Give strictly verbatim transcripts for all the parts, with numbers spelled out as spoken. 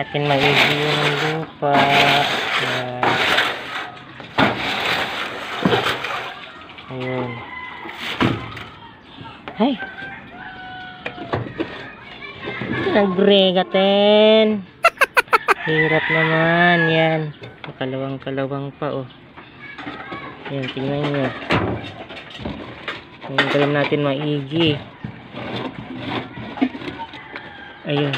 natin maigi yung lupa. Yan. Ayun. Ay! Nagregaten! Hirap naman. Yan. Kalawang-kalawang pa, oh. Yan, tingnan nyo. Yung galam natin maigi. Ayun.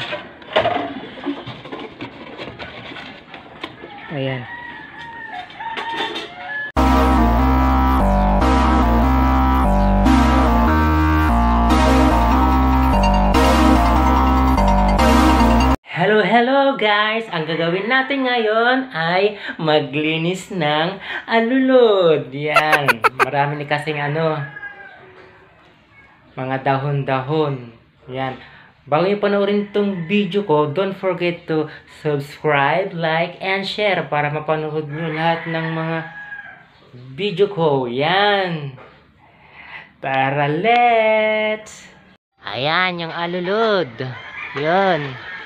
Ayan. Hello, hello guys! Ang gagawin natin ngayon ay maglinis ng alulod. Yan. Marami ni kasing ano, mga dahon-dahon. Yan. Bago nyo panoorin itong video ko, don't forget to subscribe, like, and share para mapanood nyo lahat ng mga video ko. Yan. Tara, let's! Ayan, yung alulod. Yan.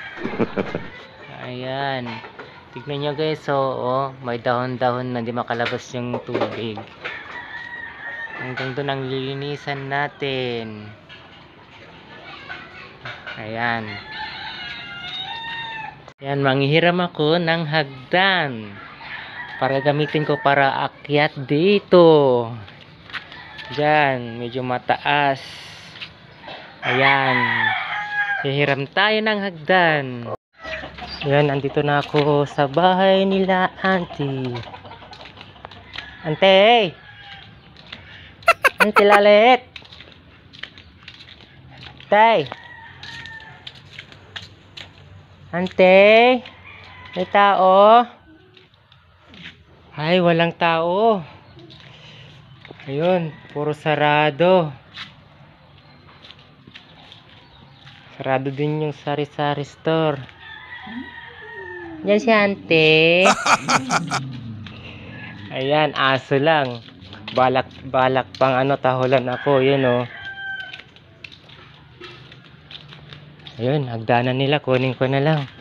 Ayan. Tignan nyo guys, so, oh, may dahon-dahon na di makalabas yung tubig. Hanggang doon ang lilinisan natin. Ayan. Ayan, manghihiram ako ng hagdan para gamitin ko para akyat dito. Diyan, medyo mataas. Ayan. Hihiram tayo ng hagdan. Ayan, andito na ako sa bahay nila auntie. Ante! Ante lalit! Tay! Ante, may tao? Ay, walang tao. Ayun, puro sarado. Sarado din yung sari-sari store. Yan si Ante. Ayan, aso lang. Balak, balak pang ano, tahulan ako. Yun, oh. Ayun, hagdanan nila. Kunin ko na lang.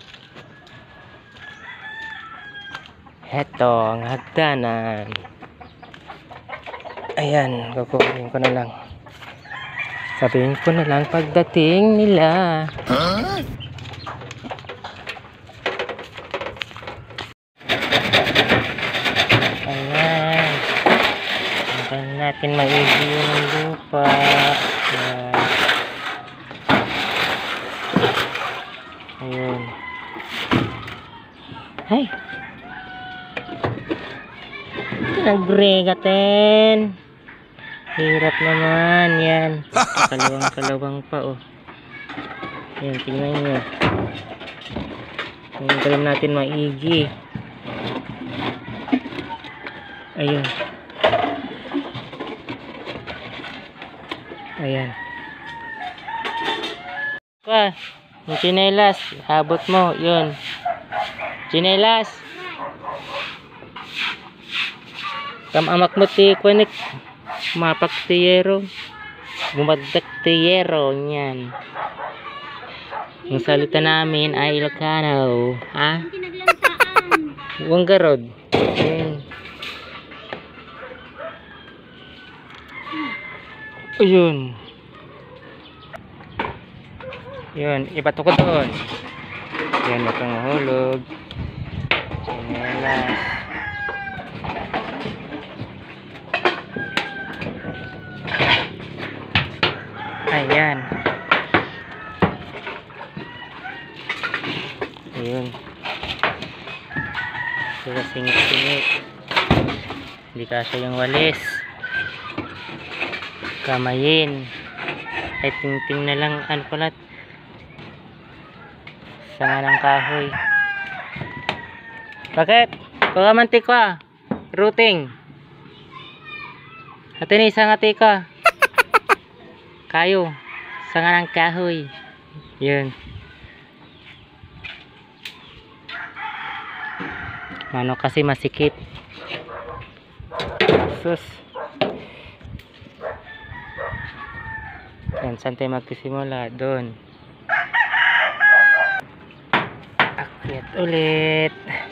Heto, ang hagdanan. Ayan, kukunin ko na lang. Sabihin ko na lang pagdating nila. Huh? Ayan. Hintayin natin maigi yung lupa. Ayan. Ayun. Ay! Nagregaten! Hirap naman. Yan. Kalawang-kalawang pa, oh. Yan, tingnan nyo. Yung galam natin maigi. Ayun. Ayan. Pa! Yung chinelas, habot mo, yun. Chinelas. Kamamak mo ti kunik. Mapak tiyero. Bumadak tiyero, yan. Yung salita namin ay Ilocano. Ha? Wanggarod. Ayun. Ayun. Yun, ibato ko doon. Yan, matang hulog. Chinelas. Ayan. Ayun. Sila singit-singit. Hindi kasi yung walis. Kamayin. Ay ting-ting na lang. Ano pala? Sanga ng kahoy. Bakit? Pagamantik ka. Routing. Atin isang ati ka. Kayo. Sanga ng kahoy. Yun. Mano kasi masikip. Sus. Yan, saan tayo magsisimula? Doon. Akyat ulit.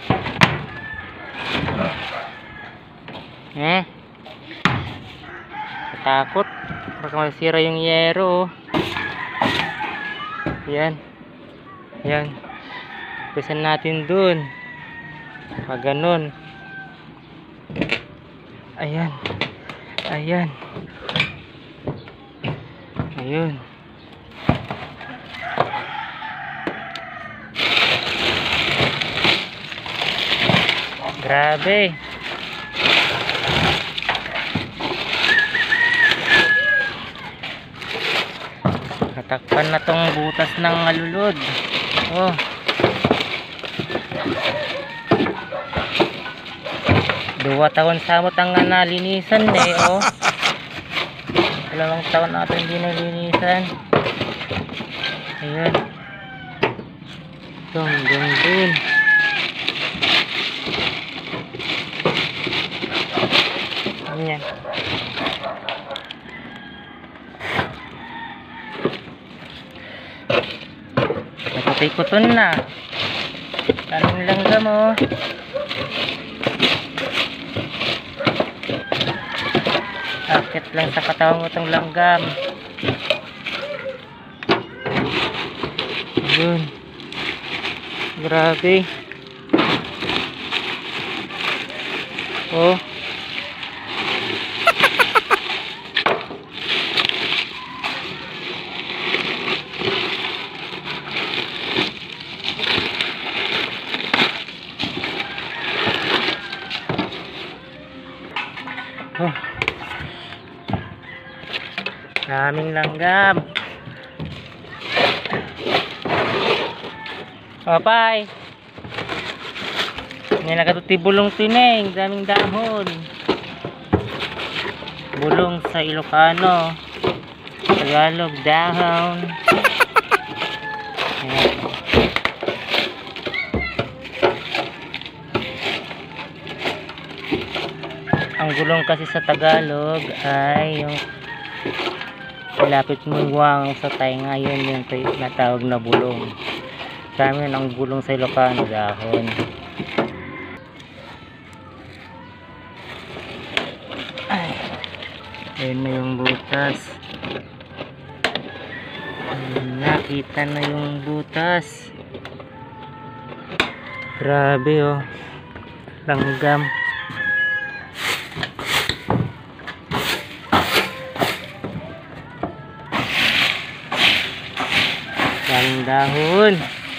Eh? Takot. Baka masira yung yero. Yan. Yan. Pesan natin dun. Pag ganun. Ayan. Ayan. Ayun. Grabe. Natakpan na tong butas ng alulod. Oh. Dua taon samot ang nalinisan eh, oh. Dalawang taon natin hindi nalinisan. Ayun. Dong, dong, dong. Ayan. Nagkatay-kuton na. Tanong lang ka mo. Akit lang sa katawan mo itong langgam. Yun. Grabe. Oh. Oh. Daming langgam. Papay. May nakatuti bulong tineng. Daming dahon. Bulong sa Ilocano. Tagalog dahon. Ayan. Ang bulong kasi sa Tagalog ay yung lapit mo yung sa tainga, yun yung natawag na bulong. Sa amin ang bulong sa Ilocano dahon. Ay, ayun na yung butas. Ayun, nakita na yung butas. Grabe oh, langgam. Daming dahon.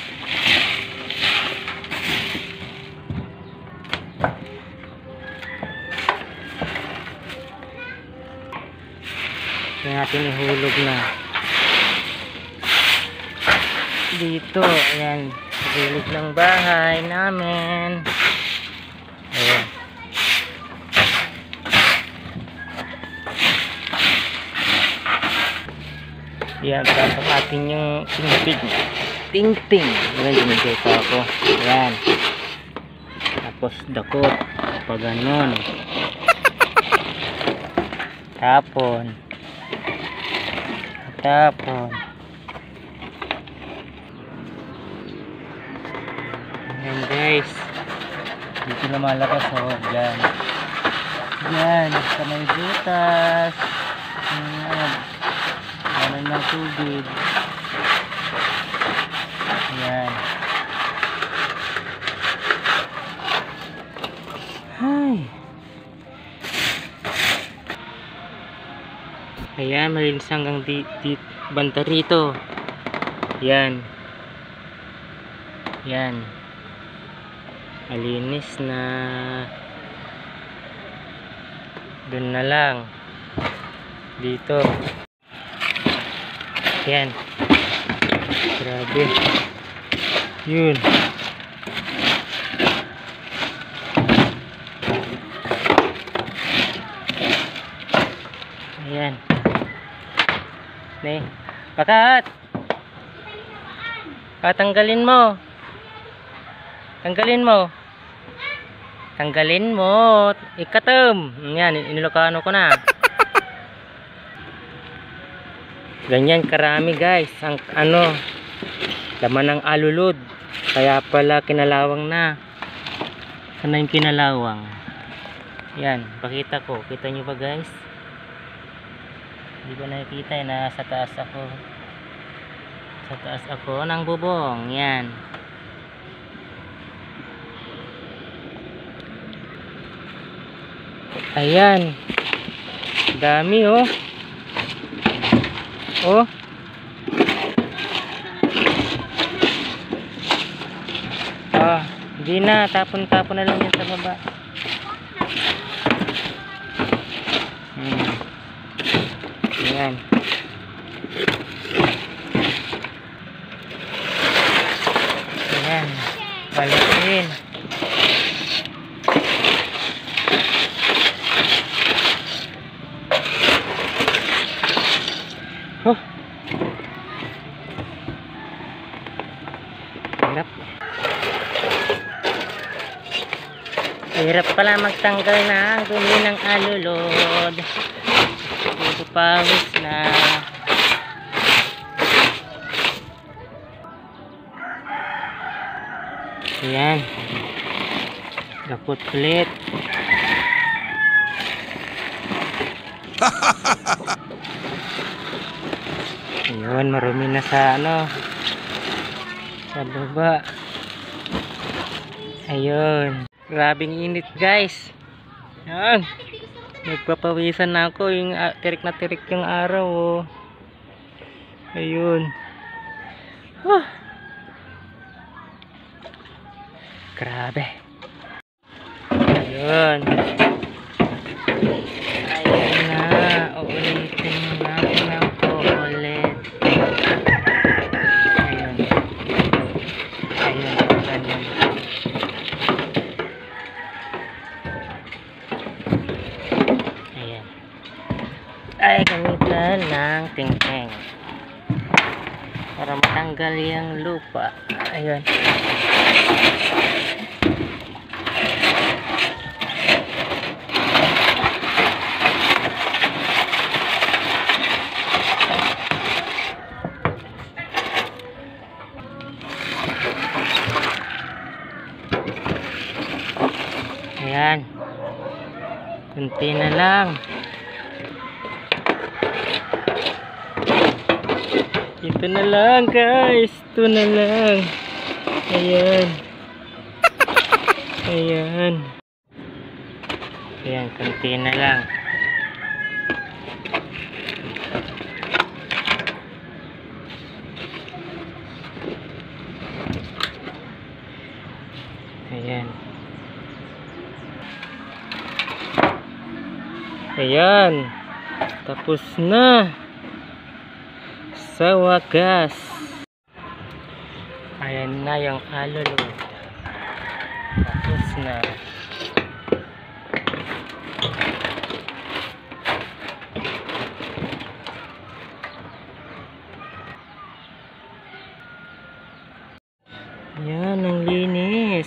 Kaya natin ihulog na dito. Ayan, ihulog ng bahay namin. Ayan. Yan, tapos atin yung ting-ting. Ting-ting. Ayan, ginigita ako. Ayan. Tapos dakot. Pag ganun. Tapon. Tapon. Ayan guys. Dito na malakas o. Oh. Ayan. Ayan. Sa may butas. Ayan. Ano ng tubig. Ayan. Ay. Ayan, malinis hanggang di, di banda rito. Ayan. Ayan. Malinis na. Doon na lang. Dito. Yan. Grabe. Yun. Ayan. Nih. Pakat. Patanggalin mo. Tanggalin mo. Tanggalin mo. Ikatom. Yan. Inilocano ko na. Ganyan karami guys ang ano laman ng alulod. Kaya pala kinalawang na. Sana yung kinalawang. Yan, pakita ko. Kita nyo ba guys? Hindi ko nakikita eh. Nasa taas ako. Sa taas ako ng bubong. Yan. Ayan. Dami oh. Oh. Ah, hindi na. Tapon-tapon na lang yan sa baba. Hmm. Ayan. Ayan. Balikin. Oh. Hirap. Hirap pala magtanggal ng dumi ng alulod. Ito pawis na. Ayan. Gapot ulit. Ayun, marumi na sa ano. Sa baba. Ayun. Grabing init guys. Ayan. Nagpapawisan na ako. Yung uh, tirik na tirik yung araw oh. Ayun. Huh. Grabe. Ayun. Ayun na. Uulitin natin ako ulit. Ayun. Ayun. Ganyan. Ayan. Ay, gamitan ng tingting para matanggal yung lupa. Ayun. Ayan. Kunti na lang. Ito na lang guys. Ito na lang. Ayan. Ayan. Ayan. Kunti na lang. Ayan. Ayan. Tapos na. Sa wakas. Ayan na yung alulod. Tapos na. Ayan, ang linis.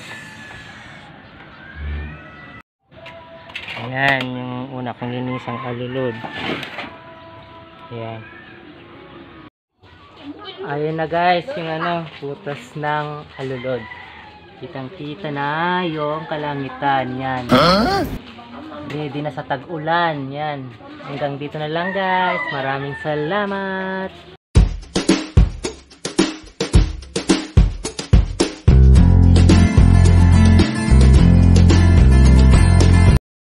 Ayan, yung una kong linis ang alulod. Ayan. Ayan na guys, yung ano, butas ng alulod. Kitang kita na yung kalangitan. Yan. Ready na sa tag-ulan. Yan. Hanggang dito na lang guys. Maraming salamat.